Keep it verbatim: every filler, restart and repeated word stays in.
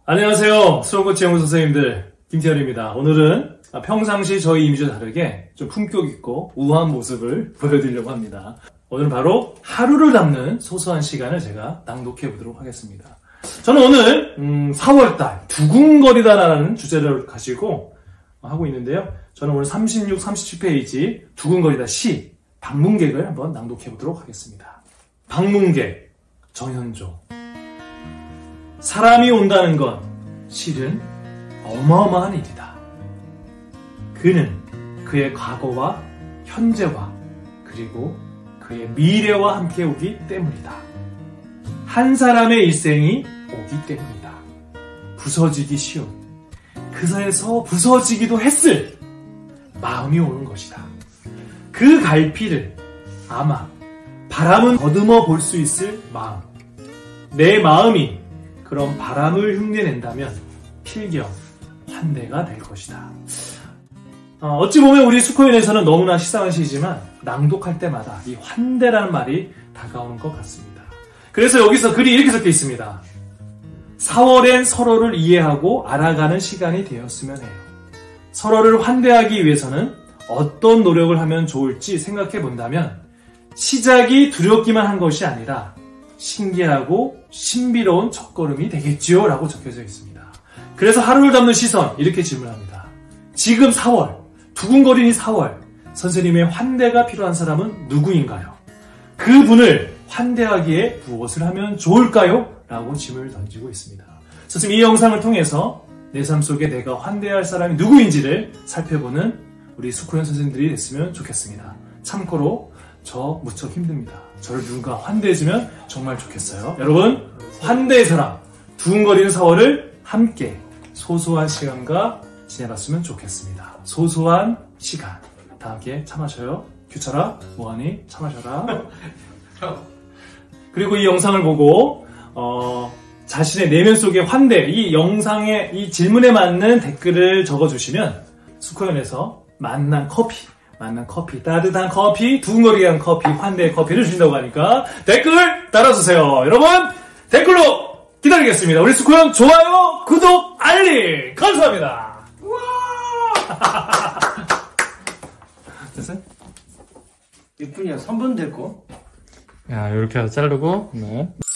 안녕하세요. 수영코치 연구 선생님들 김태현입니다. 오늘은 평상시 저희 이미지와 다르게 좀 품격 있고 우아한 모습을 보여드리려고 합니다. 오늘은 바로 하루를 담는 소소한 시간을 제가 낭독해 보도록 하겠습니다. 저는 오늘 음, 사월달 두근거리다라는 주제를 가지고 하고 있는데요. 저는 오늘 삼십육, 삼십칠 페이지 두근거리다 시 방문객을 한번 낭독해 보도록 하겠습니다. 방문객 정현조. 사람이 온다는 건 실은 어마어마한 일이다. 그는 그의 과거와 현재와 그리고 그의 미래와 함께 오기 때문이다. 한 사람의 일생이 오기 때문이다. 부서지기 쉬운, 그사에서 부서지기도 했을 마음이 오는 것이다. 그 갈피를 아마 바람은 더듬어 볼 수 있을 마음. 내 마음이 그런 바람을 흉내낸다면 필경 환대가 될 것이다. 어, 어찌 보면 우리 수코인에서는 너무나 식상한 시이지만 낭독할 때마다 이 환대라는 말이 다가오는 것 같습니다. 그래서 여기서 글이 이렇게 적혀 있습니다. 사월엔 서로를 이해하고 알아가는 시간이 되었으면 해요. 서로를 환대하기 위해서는 어떤 노력을 하면 좋을지 생각해 본다면 시작이 두렵기만 한 것이 아니라 신기하고 신비로운 첫걸음이 되겠지요? 라고 적혀져 있습니다. 그래서 하루를 담는 시선 이렇게 질문합니다. 지금 사월, 두근거리는 사월, 선생님의 환대가 필요한 사람은 누구인가요? 그분을 환대하기에 무엇을 하면 좋을까요? 라고 질문을 던지고 있습니다. 선생님 이 영상을 통해서 내 삶 속에 내가 환대해야 할 사람이 누구인지를 살펴보는 우리 수코현 선생님들이 됐으면 좋겠습니다. 참고로 저 무척 힘듭니다. 저를 누군가 환대해주면 정말 좋겠어요. 여러분, 환대의 사람, 두근거리는 사월을 함께 소소한 시간과 지내봤으면 좋겠습니다. 소소한 시간. 다 함께 차 마셔요. 규철아, 뭐하니? 차 마셔라. 그리고 이 영상을 보고 어, 자신의 내면 속의 환대, 이 영상의 이 질문에 맞는 댓글을 적어주시면 수코현에서 만난 커피 만난 커피, 따뜻한 커피, 두근거리게 한 커피, 환대의 커피를 주신다고 하니까 댓글 달아주세요. 여러분, 댓글로 기다리겠습니다. 우리 수코현 좋아요, 구독, 알림! 감사합니다. 됐어요? 예쁘냐? 삼 분 됐고. 야, 이렇게 해서 자르고, 네.